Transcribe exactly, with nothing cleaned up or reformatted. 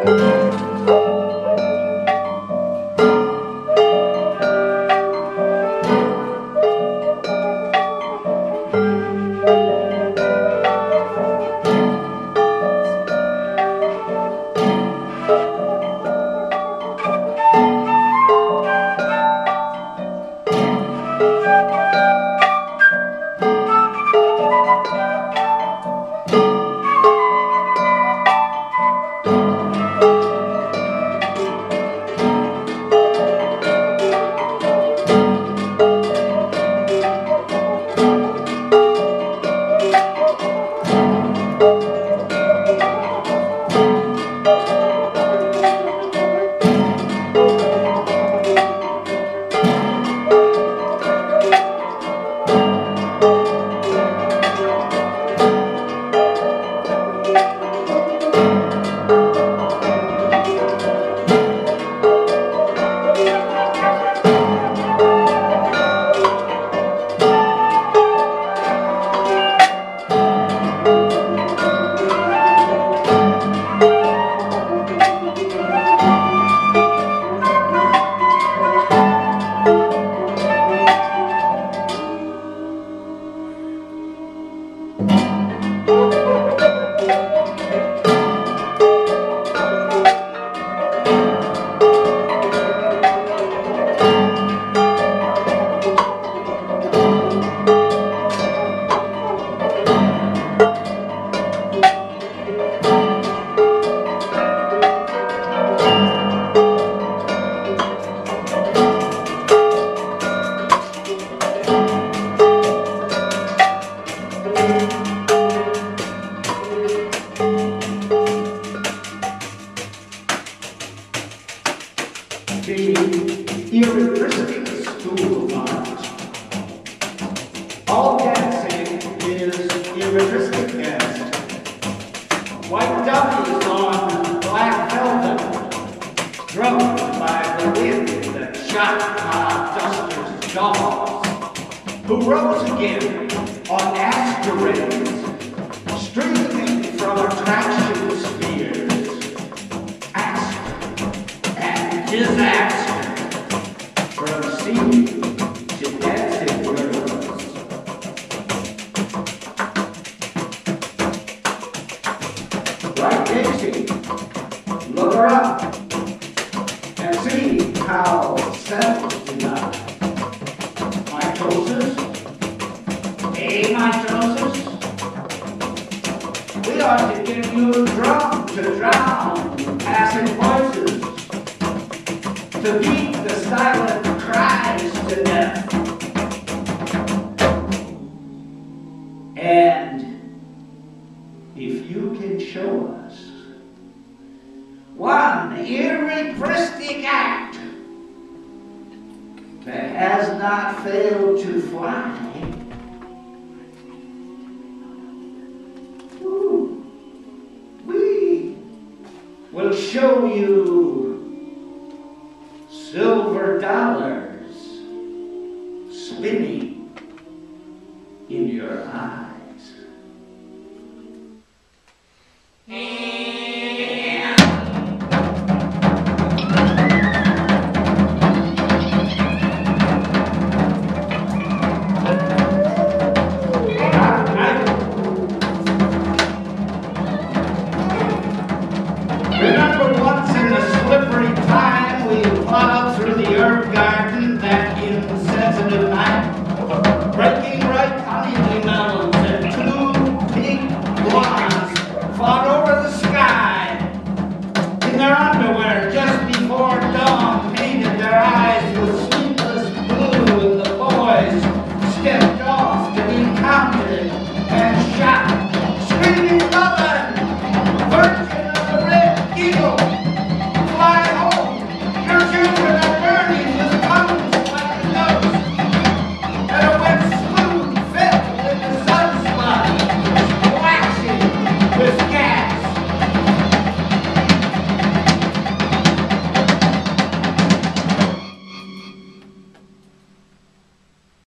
the University School of Art. All dancing is irreversible dance. White dummies on black velvet, drummed by the wind that shot our dusters' jaws, who rose again on asteroids, streaming from attraction spheres, aster and disaster, from sea to dancing girls. Like Daisy, look her up and see how settled tonight. Mitosis, amitosis. We ought to give you a drum to drown passing voices, to beat the silent cries to death. And if you can show us one irrepressible act that has not failed to fly, ooh, we will show you silver dollars spinning in your eyes. Remember once in the slippery time we plowed through the herb garden that insensitive night, breaking ripe honey melons and two pink blondes fought over the sky in their underwear.